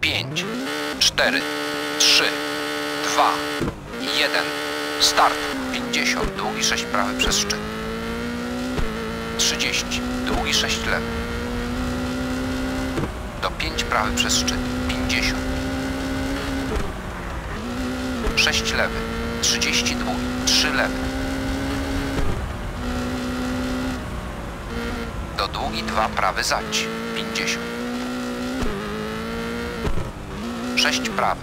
5, 4, 3, 2, 1. Start. 50, długi 6 prawy przez szczyt. 30, długi 6 lewy. Do 5 prawy przez szczyt. 50. 6 lewy. 30 długi. 3 lewy. Do długi 2 prawy zać. 50. 6 prawy.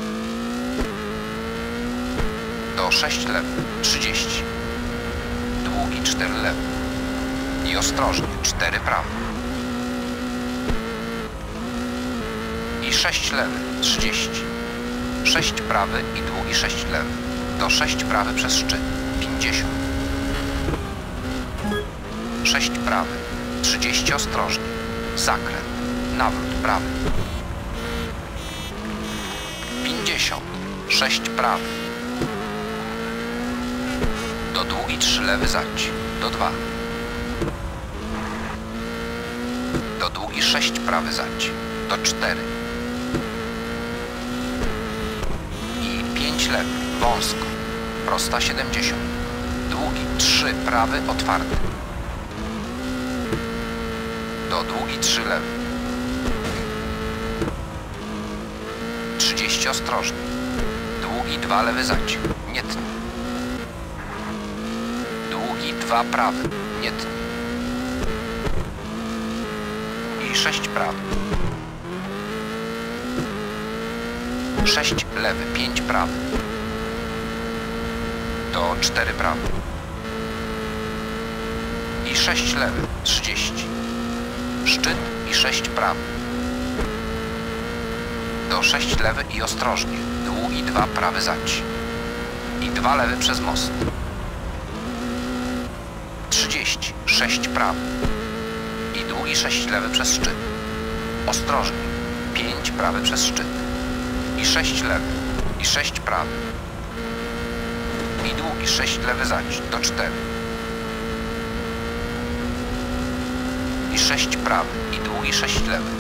Do 6 lewy. 30. Długi 4 lewy. I ostrożnie. 4 prawe. I 6 lewy. 30. 6 prawy i długi 6 lewy. Do 6 prawy przez szczyt. 50. 6 prawy. 30 ostrożnie. Zakręt. Nawrót prawy. 50. 6 prawy. Do długi 3 lewy zać. Do 2. Do długi 6 prawy zać. Do 4. I 5 lewy. Wąsko. Prosta 70. Długi 3 prawy otwarty. Do długi 3 lewy. 30 ostrożnie. Długi 2 lewy zać. Nie tnij. Długi 2 prawy. Nie tnij. I 6 prawy. 6 lewy. 5 prawy. Do 4 prawy. I 6 lewy. 30. Szczyt i 6 prawy. Do 6 lewy i ostrożnie. Długi 2 prawy zać. I 2 lewy przez most. 30. 6 prawy. I długi 6 lewy przez szczyt. Ostrożnie. 5 prawy przez szczyt. I 6 lewy. I 6 prawy. I długi 6 lewy zać. Do 4. I 6 prawy. I długi 6 lewy.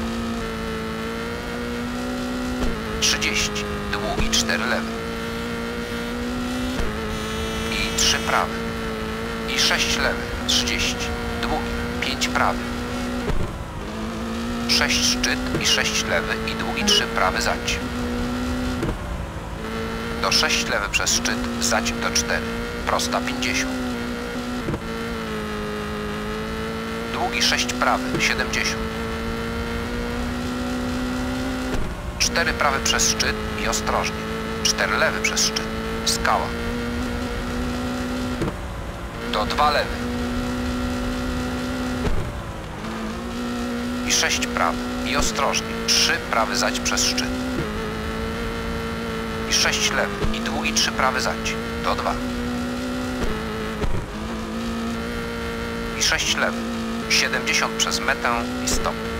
30. Długi 4 lewy. I 3 prawy. I 6 lewy. 30. Długi 5 prawy. 6 szczyt i 6 lewy i długi 3 prawy zać. Do 6 lewy przez szczyt, zać do 4. Prosta 50. Długi 6 prawy, 70. 4 prawy przez szczyt i ostrożnie. 4 lewy przez szczyt. Skała. Do 2 lewy. I 6 prawy. I ostrożnie. 3 prawy zać przez szczyt. I 6 lewy. I długi 3 prawy zać. Do 2. I 6 lewy. 70 przez metę i stop.